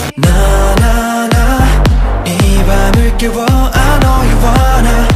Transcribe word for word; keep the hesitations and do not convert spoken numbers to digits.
나나나 이 밤을 깨워 I know you wanna